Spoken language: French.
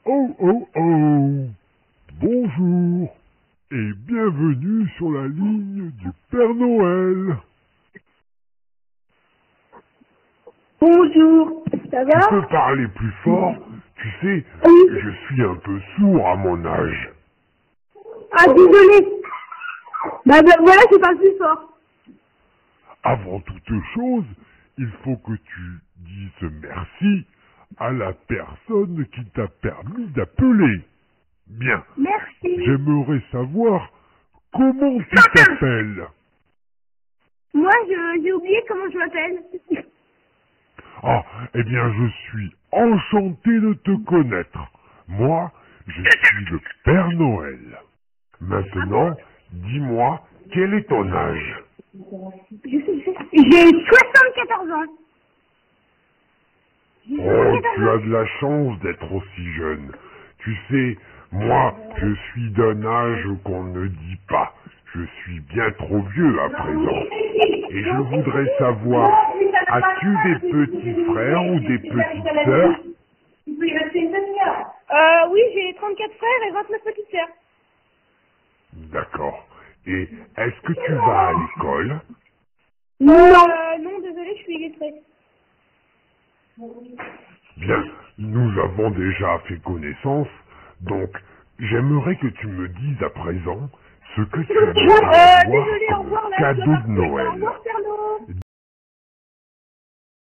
Oh oh oh! Bonjour et bienvenue sur la ligne du Père Noël. Bonjour, ça Tu va? peux parler plus fort? Tu sais, Oui. je suis un peu sourd à mon âge. Ah, désolé. Bah, voilà, c'est pas plus fort. Avant toute chose, il faut que tu dises merci à la personne qui t'a permis d'appeler. Bien, Merci. j'aimerais savoir comment tu t'appelles. Moi, j'ai oublié comment je m'appelle. Ah, eh bien, je suis enchanté de te connaître. Moi, je suis le Père Noël. Ah bon? Maintenant, dis-moi, quel est ton âge? J'ai 74 ans. J'ai Oh, 74 tu as ans. de la chance d'être aussi jeune. Tu sais, moi, je suis d'un âge qu'on ne dit pas. Je suis bien trop vieux à présent. Et je voudrais savoir, as-tu des petits frères ou des petites sœurs? Oui, j'ai 34 frères et 29 petites sœurs. D'accord. Et est-ce que tu vas à l'école? Non, désolé, je suis illettrée. Bien, nous avons déjà fait connaissance, donc j'aimerais que tu me dises à présent ce que tu aimerais avoir Désolé, au comme revoir, là, je dois cadeau de partir. Au Noël. revoir, Père Noël.